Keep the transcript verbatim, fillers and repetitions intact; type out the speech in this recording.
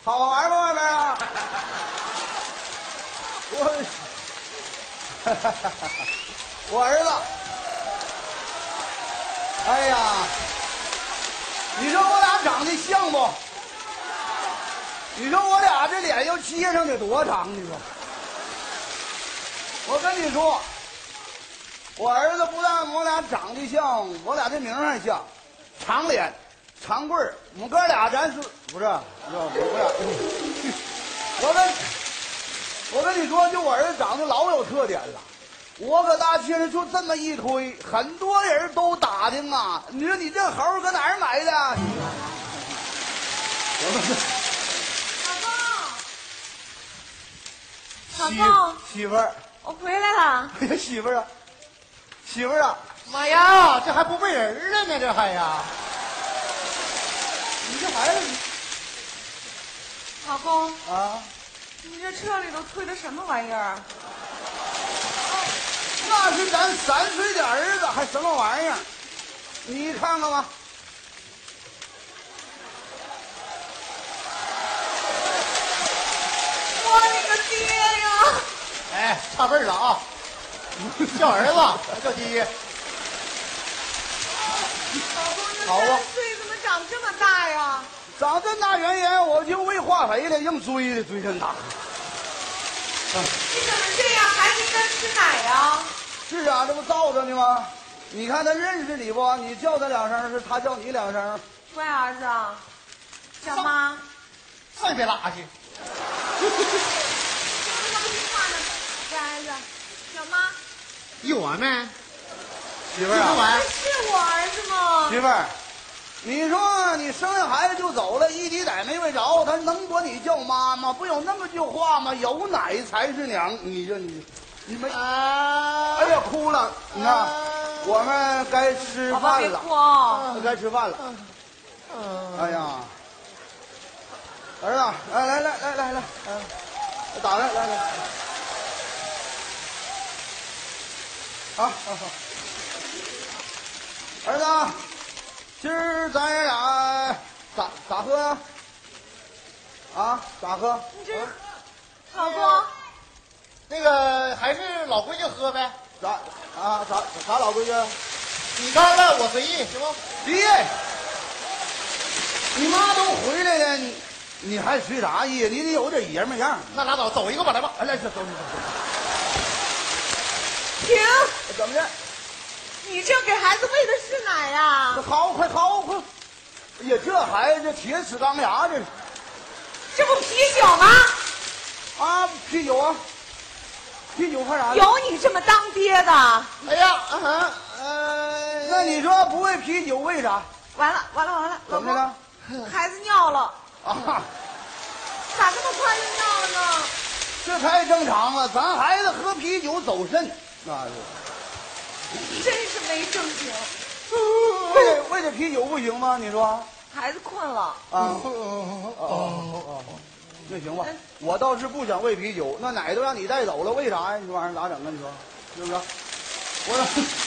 好玩吗？外边啊？我，我儿子，哎呀，你说我俩长得像不？你说我俩这脸要接上得多长？你说，我跟你说，我儿子不但我俩长得像，我俩这名还像，长脸。长棍儿，我们哥俩咱是不是？我俩，我跟，我跟你说，就我儿子长得老有特点了。我搁大街上就这么一推，很多人都打听啊。你说你这猴搁哪儿买的？ 老公，老公， 媳妇儿， 我回来了。 哎呀，媳妇儿啊，媳妇儿啊， 妈呀，这还不背人了呢，这还呀。 你这孩子， 老公啊， 你这车里头推的什么玩意儿？ 那是咱三岁的儿子，还什么玩意儿？你看看吧。 我的个爹呀！ 哎，差辈儿了啊！叫儿子，叫爹。 老公，你好啊三岁怎么长这么大呀？ 长这么大原因，我就喂化肥了，硬追的追真大。 你怎么这样？孩子应该吃奶呀？ 是啊，这不照着呢吗？你看他认识你不？你叫他两声，是他叫你两声。 乖儿子，小妈， 上一别拉去。 怎么那么听话呢？乖儿子，小妈， 有完没？ 媳妇儿啊， 有完。 是我儿子吗？ 媳妇儿，你说你生下孩子就走了，一滴奶没喂着，他能管你叫妈吗？不有那么句话吗？有奶才是娘。你这你，你们， 啊！ 哎呀，哭了。你看，我们该吃宝宝饭了， 别哭啊！ 该吃饭了。 嗯， 哎呀，儿子，来来来来来来，嗯，打开，来来，好，好好，儿子，今儿咱俩咋咋喝呀？啊，咋喝？ 你这，老公， 那个还是老规矩喝呗。 咋啊？咋咋老规矩？ 你干了，我随意，行不？ 爹，你妈都回来了，你你还随啥意？你得有点爷们样。 那拉倒，走一个吧，来吧。 哎，来，走走走走。 停！ 怎么的？ 你这给孩子喂的是奶呀？ 好，快好，快！哎呀，这孩子铁齿钢牙，这是这不啤酒吗？ 啊，啤酒啊，啤酒干啥？ 有你这么当爹的？ 哎呀，啊呃， 那你说不喂啤酒为啥？ 完了完了完了，老怎么的公了？， 孩子尿了， 啊， 咋这么快就尿了呢？ 这太正常了。咱孩子喝啤酒走肾，那是真是没正经。 喂点喂点啤酒不行吗？你说孩子困了， 啊？哦哦，那行吧。我倒是不想喂啤酒，那奶都让你带走了，为啥呀？你这玩意儿咋整啊？你说是不是？我。